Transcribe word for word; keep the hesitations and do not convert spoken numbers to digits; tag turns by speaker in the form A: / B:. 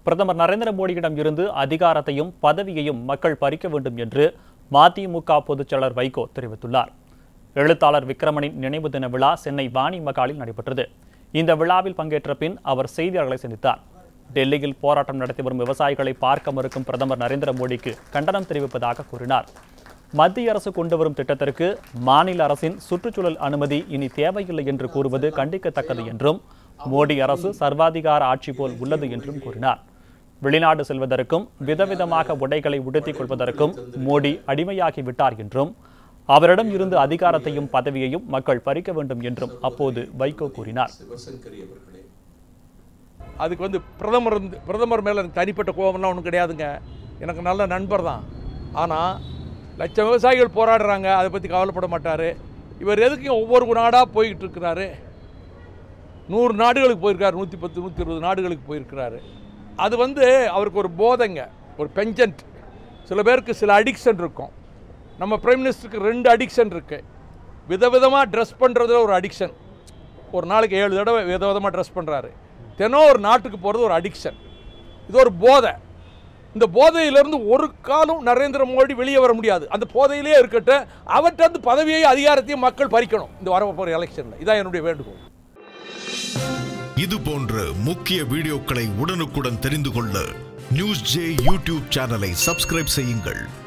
A: பிரதமர் நரேந்திர மோடியிடம் இருந்து அதிகாரத்தையும் பதவியையும் மக்கள் பறிக்க வேண்டும் என்று மதிமுக பொதுச்செயலாளர் வைகோ தெரிவித்துள்ளார். எழுத்தாளர் விக்ரமனின் நினைவு தின விழா சென்னை வாணி மகாலில் நடைபெற்றது. இந்த விழாவில் பங்கேற்ற பின் அவர் செய்தியாளர்களை சந்தித்தார். டெல்லியில் போராட்டம் நடத்தி வரும் விவசாயிகளை பார்க்க மறுக்கும் பிரதமர் நரேந்திர மோடிக்கு கண்டனம் தெரிவிப்பதாக கூறினார். மத்திய அரசு கொண்டு வரும் திட்டத்திற்கு மாநில அரசின் சுற்றுச்சூழல் அனுமதி இனி தேவையில்லை என்று கூறுவது கண்டிக்கத்தக்கது என்றும், மோடி அரசு சர்வாதிகார ஆட்சி போல் உள்ளது என்றும் கூறினார். வெளிநாடு செல்வதற்கும் விதவிதமாக உடைகளை உடுத்திக் கொள்வதற்கும் மோடி அடிமையாகி விட்டார் என்றும், அவரிடம் இருந்து அதிகாரத்தையும் பதவியையும் மக்கள் பறிக்க வேண்டும் என்றும் அப்போது வைகோ கூறினார்.
B: அதுக்கு வந்து பிரதமர் பிரதமர் மேல தனிப்பட்ட கோபம்லாம் ஒன்றும் கிடையாதுங்க. எனக்கு நல்ல நண்பர் தான். ஆனால் லட்சம் விவசாயிகள் போராடுறாங்க, அதை பற்றி கவலைப்பட மாட்டார். இவர் எதுக்கு ஒவ்வொரு நாடாக போய்கிட்டு இருக்கிறாரு? நூறு நாடுகளுக்கு போயிருக்காரு, நூற்றி பத்து நூற்றி இருபது நாடுகளுக்கு போயிருக்கிறாரு. அது வந்து அவருக்கு ஒரு போதைங்க, ஒரு பெஞ்சன்ட். சில பேருக்கு சில அடிக்ஷன் இருக்கும். நம்ம பிரைம் மினிஸ்டருக்கு ரெண்டு அடிக்ஷன் இருக்குது. விதவிதமாக ட்ரெஸ் பண்ணுறதுல ஒரு அடிக்ஷன். ஒரு நாளைக்கு ஏழு தடவை விதவிதமாக ட்ரெஸ் பண்ணுறாரு. தினம் ஒரு நாட்டுக்கு போகிறது ஒரு அடிக்ஷன். இது ஒரு போதை. இந்த போதையிலிருந்து ஒரு காலம் நரேந்திர மோடி வெளியே வர முடியாது. அந்த போதையிலே இருக்கட்டும், அவர்கிட்ட வந்து பதவியையும் அதிகாரத்தையும் மக்கள் பறிக்கணும் இந்த வரப்போகிற எலெக்ஷனில். இதான் என்னுடைய வேண்டுகோள்.
C: இது போன்ற முக்கிய வீடியோக்களை உடனுக்குடன் தெரிந்து கொள்ள நியூஸ் ஜே யூடியூப் சேனலை சப்ஸ்கிரைப் செய்யுங்கள்.